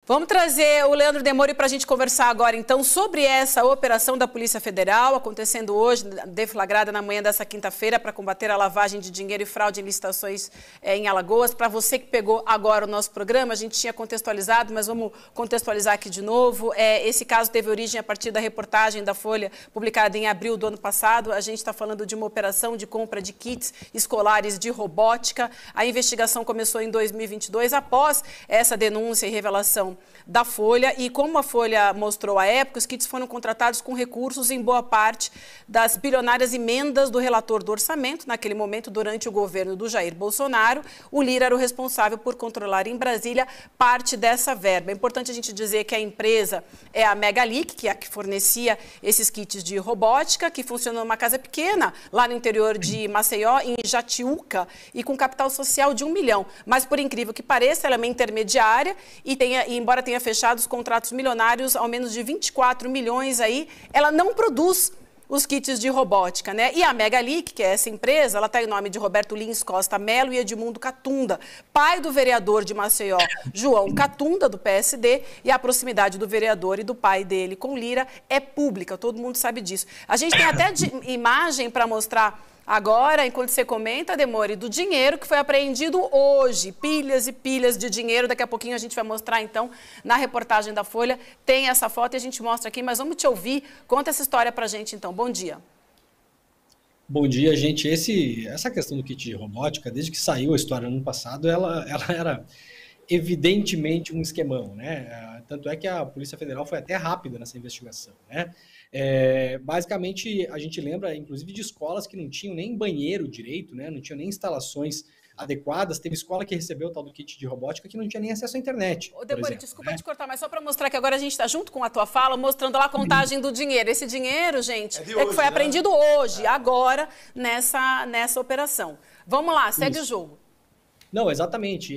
Vamos trazer o Leandro Demori para a gente conversar agora, então, sobre essa operação da Polícia Federal, acontecendo hoje, deflagrada na manhã dessa quinta-feira, para combater a lavagem de dinheiro e fraude em licitações em Alagoas. Para você que pegou agora o nosso programa, a gente tinha contextualizado, mas vamos contextualizar aqui de novo. Esse caso teve origem a partir da reportagem da Folha, publicada em abril do ano passado. A gente está falando de uma operação de compra de kits escolares de robótica. A investigação começou em 2022, após essa denúncia e revelação da Folha, e como a Folha mostrou à época, os kits foram contratados com recursos em boa parte das bilionárias emendas do relator do orçamento, naquele momento, durante o governo do Jair Bolsonaro. O Lira era o responsável por controlar em Brasília parte dessa verba. É importante a gente dizer que a empresa é a Megalic, que é a que fornecia esses kits de robótica, que funcionou numa casa pequena, lá no interior de Maceió, em Jatiuca, e com capital social de 1 milhão. Mas, por incrível que pareça, ela é uma intermediária e embora tenha fechado os contratos milionários, ao menos de 24 milhões aí, ela não produz os kits de robótica, né? E a Megalic, que é essa empresa, ela está em nome de Roberto Lins Costa Melo e Edmundo Catunda, pai do vereador de Maceió, João Catunda, do PSD, e a proximidade do vereador e do pai dele com Lira é pública, todo mundo sabe disso. A gente tem até imagem para mostrar agora, enquanto você comenta, Demori, do dinheiro que foi apreendido hoje, pilhas e pilhas de dinheiro. Daqui a pouquinho a gente vai mostrar, então, na reportagem da Folha, tem essa foto e a gente mostra aqui, mas vamos te ouvir. Conta essa história pra gente, então. Bom dia. Bom dia, gente. Essa questão do kit de robótica, desde que saiu a história no ano passado, ela era evidentemente um esquemão, né? Tanto é que a Polícia Federal foi até rápida nessa investigação, né? Basicamente, a gente lembra, inclusive, de escolas que não tinham nem banheiro direito, né? Não tinham nem instalações adequadas. Teve escola que recebeu o tal do kit de robótica que não tinha nem acesso à internet. Ô, Demori, desculpa te cortar, mas só para mostrar que agora a gente está junto com a tua fala, mostrando lá a contagem do dinheiro. Esse dinheiro, gente, que foi apreendido hoje, agora, nessa operação. Vamos lá, segue o jogo. Não, exatamente.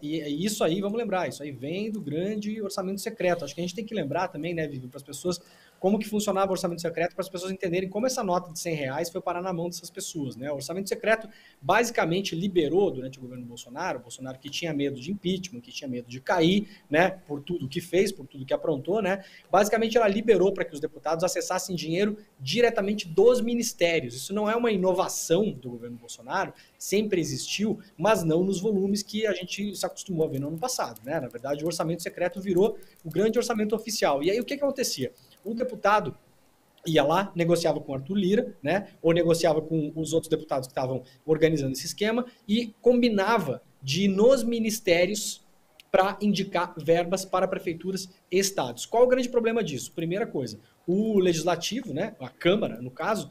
E isso aí, vamos lembrar, isso aí vem do grande orçamento secreto. Acho que a gente tem que lembrar também, né, Vivi, para as pessoas, como que funcionava o orçamento secreto, para as pessoas entenderem como essa nota de R$100 foi parar na mão dessas pessoas, né? O orçamento secreto basicamente liberou, durante o governo Bolsonaro, o Bolsonaro que tinha medo de impeachment, que tinha medo de cair, né, por tudo que fez, por tudo que aprontou, né? Basicamente ela liberou para que os deputados acessassem dinheiro diretamente dos ministérios. Isso não é uma inovação do governo Bolsonaro, sempre existiu, mas não nos volumes que a gente se acostumou a ver no ano passado, né? Na verdade, o orçamento secreto virou o grande orçamento oficial. E aí o que acontecia? O deputado ia lá, negociava com o Arthur Lira, né? Ou negociava com os outros deputados que estavam organizando esse esquema e combinava de ir nos ministérios para indicar verbas para prefeituras e estados. Qual o grande problema disso? Primeira coisa, o legislativo, né, a Câmara, no caso,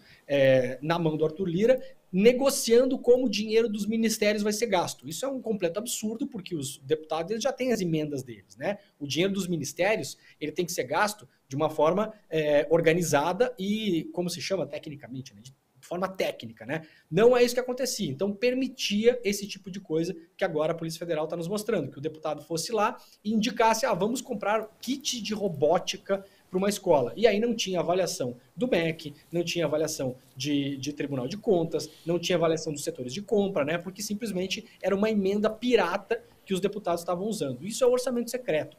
na mão do Arthur Lira, negociando como o dinheiro dos ministérios vai ser gasto. Isso é um completo absurdo, porque os deputados eles já têm as emendas deles, né? O dinheiro dos ministérios ele tem que ser gasto de uma forma organizada e, como se chama tecnicamente, né, de forma técnica, né? Não é isso que acontecia. Então, permitia esse tipo de coisa que agora a Polícia Federal está nos mostrando, que o deputado fosse lá e indicasse, vamos comprar kit de robótica para uma escola. E aí não tinha avaliação do MEC, não tinha avaliação de Tribunal de Contas, não tinha avaliação dos setores de compra, né? Porque simplesmente era uma emenda pirata que os deputados estavam usando. Isso é o orçamento secreto.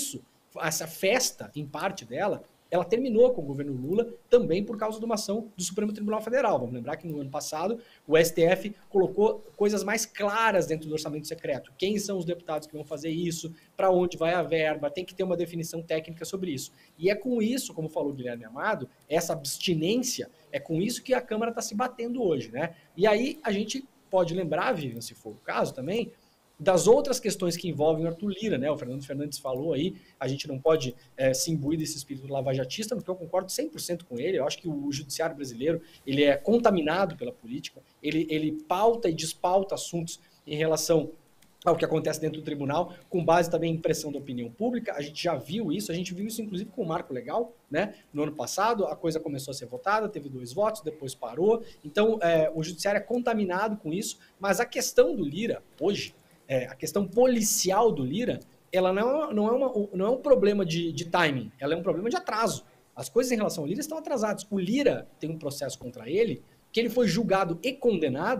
Essa festa, em parte dela, ela terminou com o governo Lula também por causa de uma ação do Supremo Tribunal Federal. Vamos lembrar que no ano passado o STF colocou coisas mais claras dentro do orçamento secreto. Quem são os deputados que vão fazer isso? Para onde vai a verba? Tem que ter uma definição técnica sobre isso. E é com isso, como falou o Guilherme Amado, essa abstinência, é com isso que a Câmara está se batendo hoje, né? E aí a gente pode lembrar, Vivian, se for o caso também, das outras questões que envolvem o Arthur Lira, né? O Fernando Fernandes falou aí, a gente não pode se imbuir desse espírito lavajatista, porque eu concordo 100% com ele. Eu acho que o judiciário brasileiro ele é contaminado pela política, ele pauta e despauta assuntos em relação ao que acontece dentro do tribunal, com base também em pressão da opinião pública. A gente já viu isso, inclusive com o marco legal, né? No ano passado, a coisa começou a ser votada, teve 2 votos, depois parou. Então, o judiciário é contaminado com isso, mas a questão do Lira, hoje, a questão policial do Lira, ela não é um problema de timing, ela é um problema de atraso. As coisas em relação ao Lira estão atrasadas. O Lira tem um processo contra ele, que ele foi julgado e condenado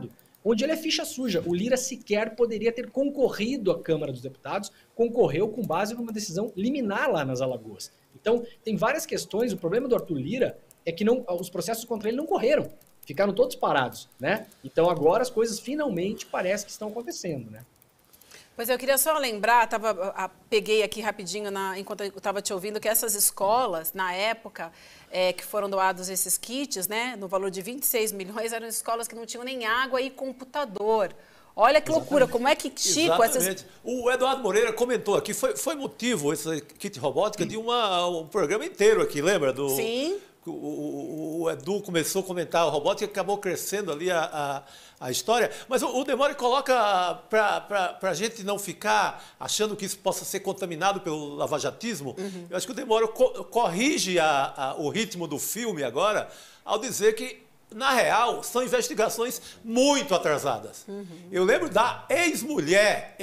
onde ele é ficha suja. O Lira sequer poderia ter concorrido à Câmara dos Deputados, concorreu com base numa decisão liminar lá nas Alagoas. Então, tem várias questões. O problema do Arthur Lira é que os processos contra ele não correram, ficaram todos parados, né? Então, agora as coisas finalmente parece que estão acontecendo, né? Pois eu queria só lembrar, peguei aqui rapidinho enquanto eu estava te ouvindo, que essas escolas, na época que foram doados esses kits, né, no valor de 26 milhões, eram escolas que não tinham nem água e computador. Olha que loucura, como é que, Chico... Exatamente. O Eduardo Moreira comentou aqui, foi motivo, esse kit robótica, de um programa inteiro aqui, lembra? Sim. O Edu começou a comentar a robótica e acabou crescendo ali a história. Mas o Demore coloca, para a gente não ficar achando que isso possa ser contaminado pelo lavajatismo, eu acho que o Demore corrige o ritmo do filme agora ao dizer que, na real, são investigações muito atrasadas. Eu lembro da ex-mulher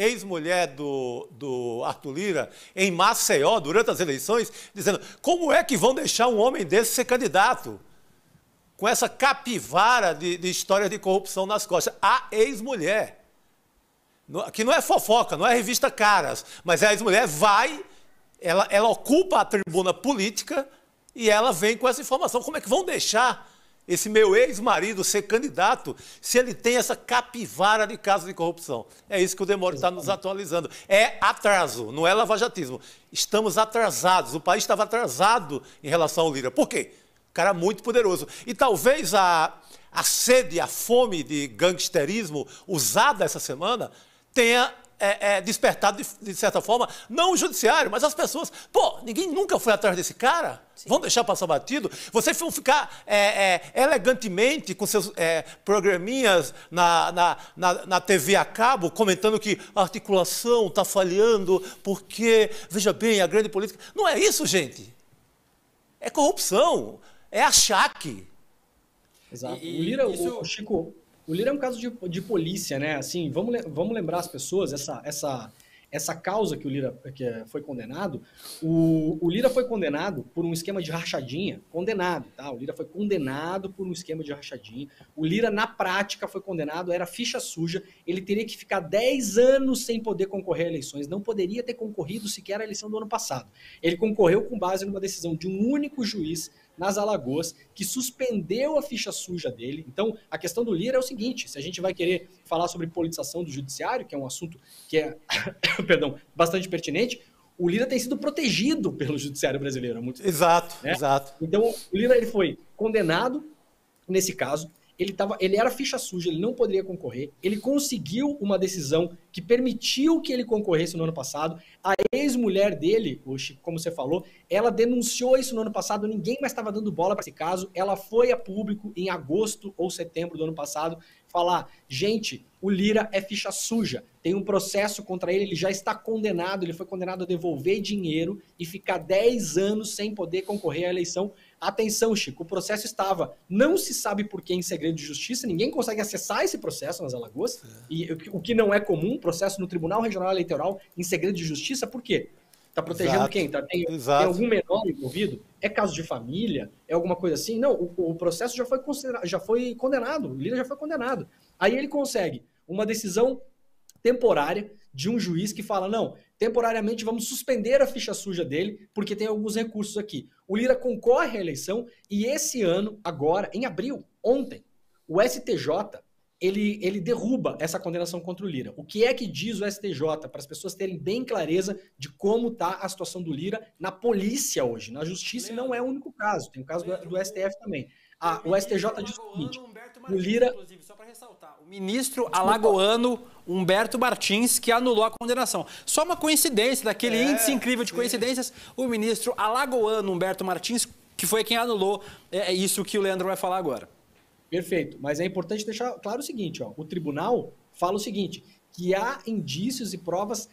do Arthur Lira, em Maceió, durante as eleições, dizendo: como é que vão deixar um homem desse ser candidato? Com essa capivara de história de corrupção nas costas. A ex-mulher. Que não é fofoca, não é revista Caras, mas a ex-mulher ela ocupa a tribuna política e ela vem com essa informação. Como é que vão deixar esse meu ex-marido ser candidato se ele tem essa capivara de casos de corrupção? É isso que o Demore está nos atualizando. É atraso, não é lavajatismo. Estamos atrasados, o país estava atrasado em relação ao Lira. Por quê? Cara muito poderoso. E talvez a sede, a fome de gangsterismo usada essa semana tenha despertado, de certa forma, não o judiciário, mas as pessoas. Pô, ninguém nunca foi atrás desse cara? Sim. Vão deixar passar batido? Vocês vão ficar elegantemente com seus programinhas na TV a cabo, comentando que a articulação está falhando, porque, veja bem, a grande política... Não é isso, gente. É corrupção, é achaque. Exato. Chico, o Lira é um caso de polícia, né? Assim, vamos lembrar as pessoas, essa causa que o Lira foi condenado, o Lira foi condenado por um esquema de rachadinha, condenado, tá? O Lira foi condenado por um esquema de rachadinha. O Lira, na prática, foi condenado, era ficha suja, ele teria que ficar 10 anos sem poder concorrer a eleições, não poderia ter concorrido sequer à eleição do ano passado. Ele concorreu com base numa decisão de um único juiz nas Alagoas, que suspendeu a ficha suja dele. Então, a questão do Lira é o seguinte: se a gente vai querer falar sobre politização do judiciário, que é um assunto que é perdão, bastante pertinente, o Lira tem sido protegido pelo judiciário brasileiro há muito tempo. Exato, né? Exato. Então, o Lira ele foi condenado nesse caso, ele era ficha suja, ele não poderia concorrer, ele conseguiu uma decisão que permitiu que ele concorresse no ano passado. A ex-mulher dele, como você falou, ela denunciou isso no ano passado, ninguém mais estava dando bola para esse caso, ela foi a público em agosto ou setembro do ano passado falar: gente, o Lira é ficha suja, tem um processo contra ele, ele já está condenado, ele foi condenado a devolver dinheiro e ficar 10 anos sem poder concorrer à eleição. Atenção, Chico, o processo estava, não se sabe por que, em segredo de justiça, ninguém consegue acessar esse processo nas Alagoas, e o que não é comum, processo no Tribunal Regional Eleitoral em segredo de justiça, por quê? Está protegendo Exato. Quem? Tem algum menor envolvido? É caso de família? É alguma coisa assim? Não, o processo já foi condenado, o Lira já foi condenado. Aí ele consegue uma decisão temporária de um juiz que fala: não, temporariamente vamos suspender a ficha suja dele, porque tem alguns recursos aqui. O Lira concorre à eleição e esse ano, agora, em abril, ontem, o STJ, ele derruba essa condenação contra o Lira. O que é que diz o STJ? Para as pessoas terem bem clareza de como está a situação do Lira na polícia hoje. Na justiça não é o único caso, tem o caso do STF também. O STJ diz o seguinte: o Lira... Inclusive, só para ressaltar, o ministro alagoano Humberto Martins, que anulou a condenação. Só uma coincidência, daquele índice incrível de coincidências, o ministro alagoano Humberto Martins, que foi quem anulou isso que o Leandro vai falar agora. Perfeito, mas é importante deixar claro o seguinte: o tribunal fala o seguinte, que há indícios e provas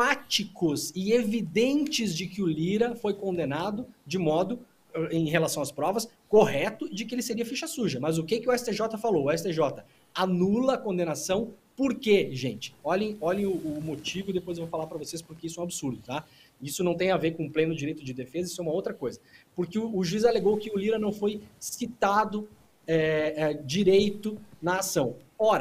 fáticos e evidentes de que o Lira foi condenado de modo, em relação às provas, correto, de que ele seria ficha suja. Mas o que o STJ falou? O STJ anula a condenação. Por quê, gente? Olhem o motivo, depois eu vou falar para vocês porque isso é um absurdo, tá? Isso não tem a ver com pleno direito de defesa, isso é uma outra coisa. Porque o juiz alegou que o Lira não foi citado direito na ação. Ora,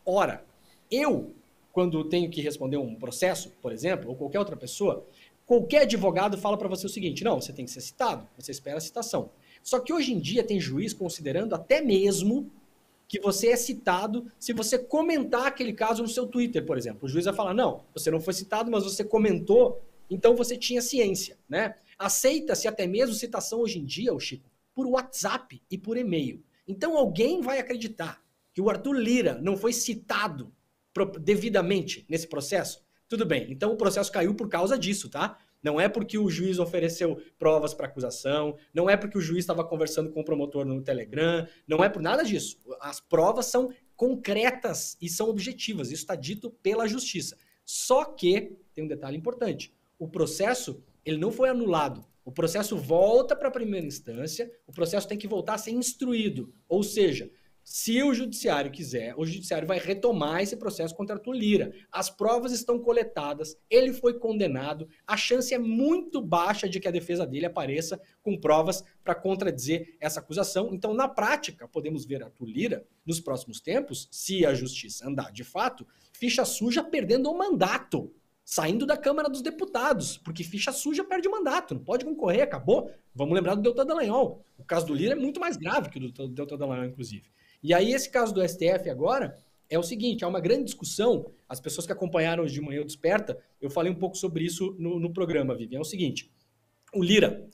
Ora, eu, quando tenho que responder um processo, por exemplo, ou qualquer outra pessoa, qualquer advogado fala para você o seguinte: não, você tem que ser citado, você espera a citação. Só que hoje em dia tem juiz considerando até mesmo que você é citado se você comentar aquele caso no seu Twitter, por exemplo. O juiz vai falar: não, você não foi citado, mas você comentou, então você tinha ciência, né? Aceita-se até mesmo citação hoje em dia, Chico, por WhatsApp e por e-mail. Então alguém vai acreditar que o Arthur Lira não foi citado devidamente nesse processo? Tudo bem, então o processo caiu por causa disso, tá? Não é porque o juiz ofereceu provas para acusação, não é porque o juiz estava conversando com o promotor no Telegram, não é por nada disso. As provas são concretas e são objetivas, isso está dito pela justiça. Só que, tem um detalhe importante, o processo ele não foi anulado, o processo volta para a primeira instância, o processo tem que voltar a ser instruído, ou seja, se o judiciário quiser, o judiciário vai retomar esse processo contra Arthur Lira. As provas estão coletadas, ele foi condenado, a chance é muito baixa de que a defesa dele apareça com provas para contradizer essa acusação. Então, na prática, podemos ver Arthur Lira, nos próximos tempos, se a justiça andar de fato, ficha suja perdendo o mandato, saindo da Câmara dos Deputados, porque ficha suja perde o mandato, não pode concorrer, acabou. Vamos lembrar do Deltan Dallagnol. O caso do Lira é muito mais grave que o do Deltan Dallagnol, inclusive. E aí esse caso do STF agora é o seguinte, há uma grande discussão, as pessoas que acompanharam hoje de manhã o Desperta, eu falei um pouco sobre isso no programa, Vivian, é o seguinte, o Lira,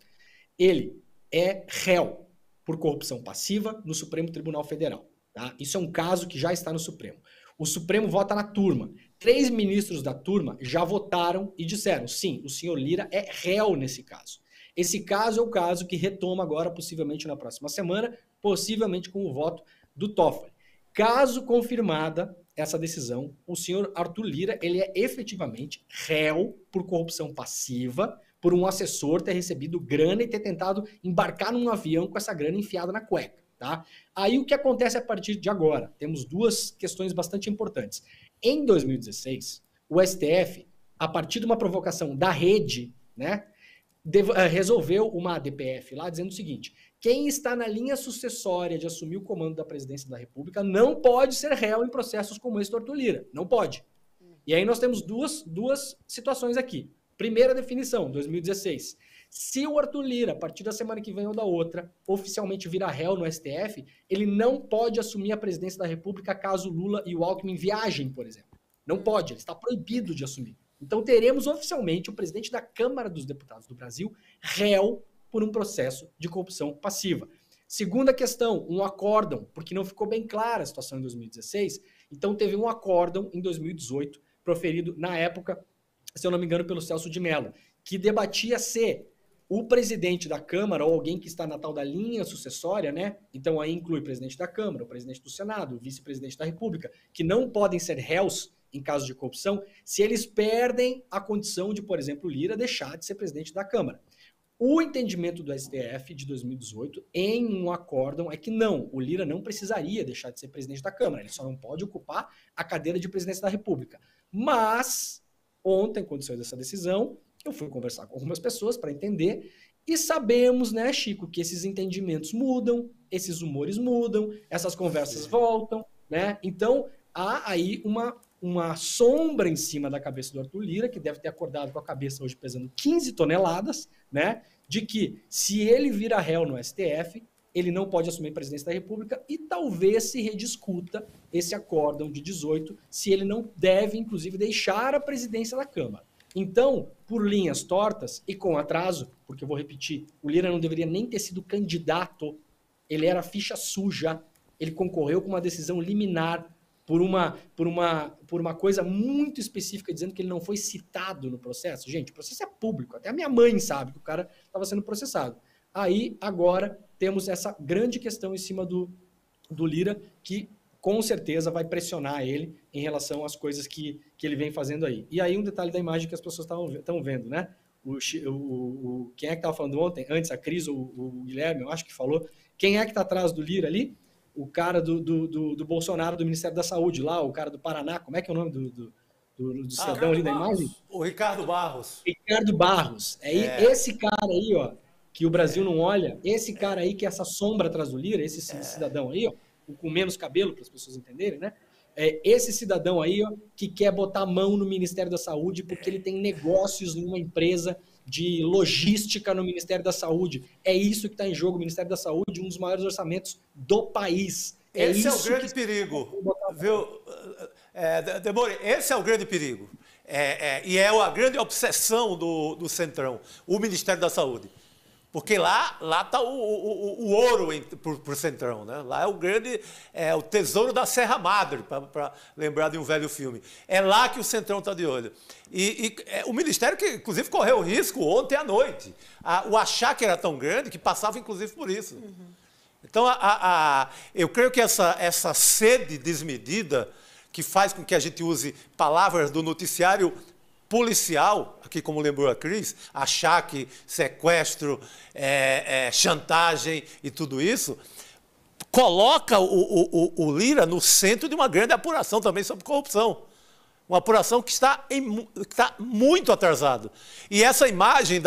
ele é réu por corrupção passiva no Supremo Tribunal Federal, tá? Isso é um caso que já está no Supremo. O Supremo vota na turma. 3 ministros da turma já votaram e disseram, sim, o senhor Lira é réu nesse caso. Esse caso é o caso que retoma agora, possivelmente na próxima semana, possivelmente com o voto do Toffoli. Caso confirmada essa decisão, o senhor Arthur Lira, ele é efetivamente réu por corrupção passiva, por um assessor ter recebido grana e ter tentado embarcar num avião com essa grana enfiada na cueca, tá? Aí o que acontece a partir de agora? Temos 2 questões bastante importantes. Em 2016, o STF, a partir de uma provocação da rede, né, resolveu uma ADPF lá dizendo o seguinte: quem está na linha sucessória de assumir o comando da presidência da República não pode ser réu em processos como esse do Arthur Lira. Não pode. E aí nós temos duas situações aqui. Primeira definição, 2016. Se o Arthur Lira, a partir da semana que vem ou da outra, oficialmente virar réu no STF, ele não pode assumir a presidência da República caso Lula e o Alckmin viajem, por exemplo. Não pode, ele está proibido de assumir. Então teremos oficialmente o presidente da Câmara dos Deputados do Brasil réu por um processo de corrupção passiva. Segunda questão, um acórdão, porque não ficou bem clara a situação em 2016, então teve um acórdão em 2018, proferido na época, se eu não me engano, pelo Celso de Mello, que debatia se o presidente da Câmara, ou alguém que está na tal da linha sucessória, né? Então aí inclui o presidente da Câmara, o presidente do Senado, o vice-presidente da República, que não podem ser réus em caso de corrupção, se eles perdem a condição de, por exemplo, Lira deixar de ser presidente da Câmara. O entendimento do STF de 2018 em um acórdão é que não, o Lira não precisaria deixar de ser presidente da Câmara, ele só não pode ocupar a cadeira de presidência da República. Mas, ontem, quando saiu dessa decisão, eu fui conversar com algumas pessoas para entender e sabemos, né, Chico, que esses entendimentos mudam, esses humores mudam, essas conversas voltam, né? Então, há aí uma sombra em cima da cabeça do Arthur Lira, que deve ter acordado com a cabeça hoje pesando 15 toneladas, né? De que se ele vira réu no STF, ele não pode assumir a presidência da República e talvez se rediscuta esse acórdão de 18, se ele não deve, inclusive, deixar a presidência da Câmara. Então, por linhas tortas e com atraso, porque eu vou repetir, o Lira não deveria nem ter sido candidato, ele era ficha suja, ele concorreu com uma decisão liminar por uma coisa muito específica, dizendo que ele não foi citado no processo. Gente, o processo é público, até a minha mãe sabe que o cara estava sendo processado. Aí, agora, temos essa grande questão em cima do Lira, que com certeza vai pressionar ele em relação às coisas que ele vem fazendo aí. E aí um detalhe da imagem que as pessoas estão vendo, né? Quem é que estava falando ontem? Antes, a Cris, o Guilherme, eu acho que falou. Quem é que está atrás do Lira ali? O cara do Bolsonaro, do Ministério da Saúde lá, o cara do Paraná, como é que é o nome do cidadão ali da imagem? O Ricardo Barros. Ricardo Barros. Esse cara aí, ó, que o Brasil não olha, esse cara aí que é essa sombra atrás do Lira, esse cidadão aí, ó, com menos cabelo, para as pessoas entenderem, né? esse cidadão aí, ó, que quer botar a mão no Ministério da Saúde porque ele tem negócios em uma empresa de logística no Ministério da Saúde. É isso que está em jogo. O Ministério da Saúde, um dos maiores orçamentos do país. Esse é o grande perigo, viu, Demore? Esse é o grande perigo. E é a grande obsessão do Centrão, o Ministério da Saúde. Porque lá está o ouro por Centrão, né? Lá é o tesouro da Serra Madre, para lembrar de um velho filme. É lá que o Centrão está de olho. E o Ministério, que inclusive correu risco ontem à noite, o achaque era tão grande que passava inclusive por isso. Então, eu creio que essa sede desmedida, que faz com que a gente use palavras do noticiário policial, aqui como lembrou a Cris, achaque, sequestro, chantagem e tudo isso, coloca o Lira no centro de uma grande apuração também sobre corrupção. Uma apuração que está muito atrasado. E essa imagem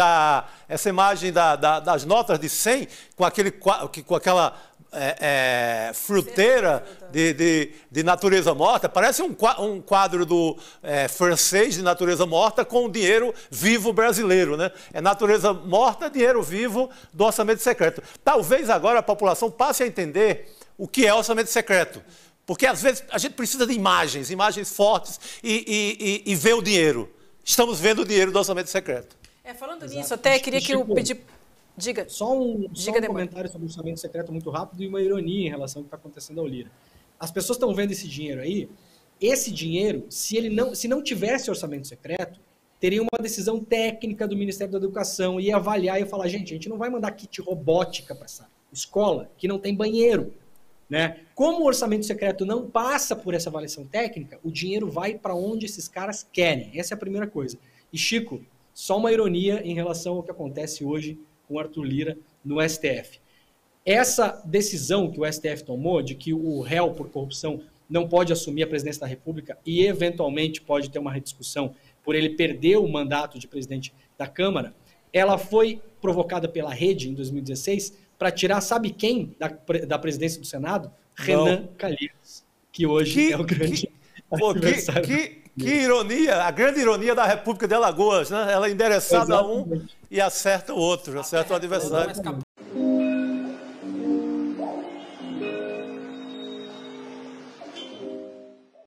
das notas de 100, com aquela fruteira de natureza morta, parece um quadro do francês de natureza morta com dinheiro vivo brasileiro, né? É natureza morta, dinheiro vivo do orçamento secreto. Talvez agora a população passe a entender o que é orçamento secreto. Porque, às vezes, a gente precisa de imagens fortes e ver o dinheiro. Estamos vendo o dinheiro do orçamento secreto. Falando nisso, até queria que eu pedir... Diga. Só um comentário sobre o orçamento secreto muito rápido e uma ironia em relação ao que está acontecendo ao Lira. As pessoas estão vendo esse dinheiro aí. Esse dinheiro, se não tivesse orçamento secreto, teria uma decisão técnica do Ministério da Educação, ia avaliar e falar, gente, a gente não vai mandar kit robótica para essa escola que não tem banheiro. Né? Como o orçamento secreto não passa por essa avaliação técnica, o dinheiro vai para onde esses caras querem. Essa é a primeira coisa. E, Chico, só uma ironia em relação ao que acontece hoje com o Arthur Lira no STF. Essa decisão que o STF tomou de que o réu por corrupção não pode assumir a presidência da República e, eventualmente, pode ter uma rediscussão por ele perder o mandato de presidente da Câmara, ela foi provocada pela Rede em 2016 para tirar, sabe quem, da presidência do Senado? Não. Renan Calheiros, que hoje é o grande adversário. Que ironia, a grande ironia da República de Alagoas, né? Ela é endereçada a um e acerta o outro, acerta o adversário.